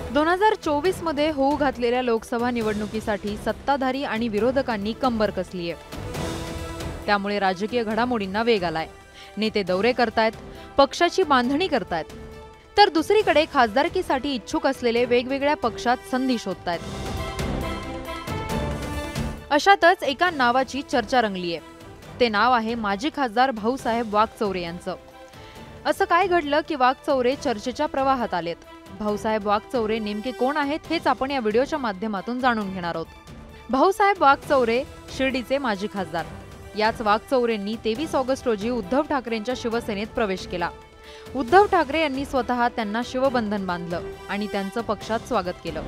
2024 मध्ये होऊ घातलेल्या लोकसभा निवडणुकीसाठी सत्ताधारी आणि विरोधकांनी कंबर कसली आहे। त्यामुळे राजकीय घडामोडींना वेग आलाय। नेते दौरे करतायत, पक्षाची बांधणी करतायत, तर दुसरीकडे खासदारकीसाठी इच्छुक असलेले वेगवेगळ्या पक्षात संधी शोधतायत। अशातच एका नावाची चर्चा रंगली आहे। ते नाव आहे माजी खासदार भाऊसाहेब वाकचौरे यांचं। असं काय घडलं की वाकचौरे चर्चेच्या प्रवाहात आलेत? भाऊसाहेब वाकचौरे नेमके कोण आहेत हेच आपण या व्हिडिओच्या माध्यमातून जाणून घेणार आहोत। भाऊसाहेब वाकचौरे शिर्डीचे माजी खासदार। याच वाकचौरेंनी 23 ऑगस्ट रोजी उद्धव ठाकरेंच्या शिवसेनेत प्रवेश केला। उद्धव ठाकरे यांनी स्वतः त्यांना शिवबंधन बांधलं आणि त्यांचं पक्षात स्वागत केलं।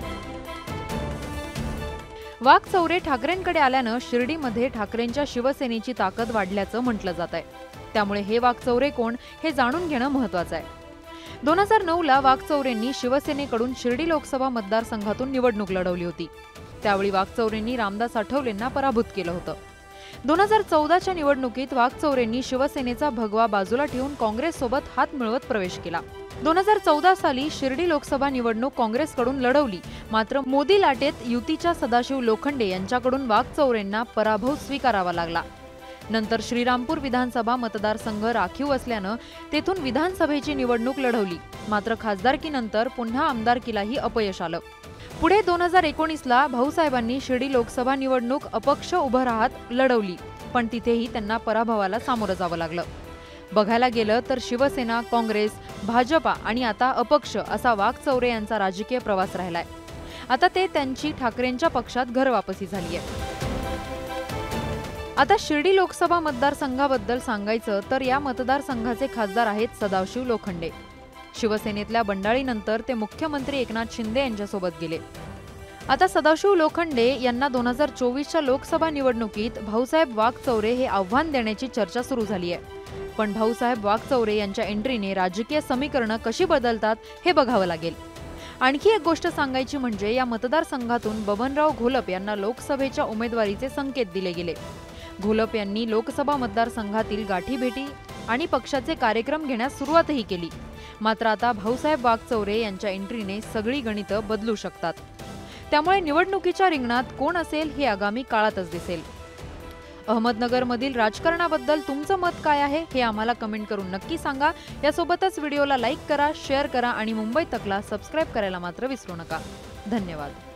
वाकचौरे ठाकरेंकडे आल्यानं शिर्डीमध्ये ठाकरेंच्या शिवसेनेची ताकद वाढल्याचं म्हटलं जात आहे। त्यामुळे हे वाकचौरे कोण हे जाणून घेणं महत्त्वाचं आहे। 2009 ला वाकचौरेंनी शिवसेनेकडून शिर्डी लोकसभा मतदारसंघातून निवडणूक लढवली होती। त्यावेळी वाकचौरेंनी रामदास आठवलेंना पराभूत केलं होतं। 2014च्या निवडणुकीत वाकचौरेंनी शिवसेनेचा भगवा बाजूला ठेवून काँग्रेससोबत हात मिळवत प्रवेश केला। 2014 साली शिर्डी लोकसभा निवडणूक काँग्रेसकडून लढवली, मात्र मोदी लाटेत युतीच्या सदाशिव लोखंडे यांच्याकडून वाकचौरेंना पराभव स्वीकारावा लागला। नंतर श्रीरामपूर विधानसभा मतदारसंघ राखीव असल्यानं तेथून विधानसभेची निवडणूक लढवली, मात्र खासदारकीनंतर पुन्हा आमदारकीलाही अपयश आलं। पुढे 2019 ला भाऊसाहेबांनी शिर्डी लोकसभा निवडणूक अपक्ष उभं राहत लढवली, पण तिथेही त्यांना पराभवाला सामोरं जावं लागलं। बघायला गेलं तर शिवसेना, काँग्रेस, भाजपा आणि आता अपक्ष असा वाकचौरे यांचा राजकीय प्रवास राहिलाय। आता ते त्यांची ठाकरेंच्या पक्षात घरवापसी झाली आहे। आता शिर्डी लोकसभा मतदारसंघाबद्दल सांगायचं तर या मतदारसंघाचे खासदार आहेत सदाशिव लोखंडे। शिवसेनेतल्या बंडाळीनंतर ते मुख्यमंत्री एकनाथ शिंदे यांच्यासोबत गेले। आता सदाशिव लोखंडे यांना 2024च्या लोकसभा निवडणुकीत भाऊसाहेब वाकचौरे हे आव्हान देण्याची चर्चा सुरू झाली आहे। पण भाऊसाहेब वाकचौरे यांच्या एंट्रीने राजकीय समीकरणं कशी बदलतात हे बघावं लागेल। आणखी एक गोष्ट सांगायची म्हणजे या मतदारसंघातून बबनराव घोलप यांना लोकसभेच्या उमेदवारीचे संकेत दिले गेले। घोलप यांनी लोकसभा मतदारसंघातील गाठीभेटी आणि पक्षाचे कार्यक्रम घेण्यास सुरुवातही केली, मात्र आता भाऊसाहेब वाकचौरे यांच्या एंट्रीने सगळी गणितं बदलू शकतात। त्यामुळे निवडणुकीच्या रिंगणात कोण असेल हे आगामी काळातच दिसेल। अहमदनगरमधील राजकारणाबद्दल तुमचं मत काय आहे हे आम्हाला कमेंट करून नक्की सांगा। यासोबतच व्हिडिओला लाईक करा, शेअर करा आणि मुंबई तकला सबस्क्राईब करायला मात्र विसरू नका। धन्यवाद।